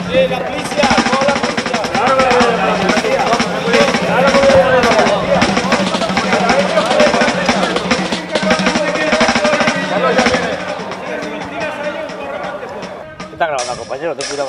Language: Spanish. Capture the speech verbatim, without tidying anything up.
Eh, la policía, toda la policía. Claro, la policía. Está grabando, compañero, ten cuidado.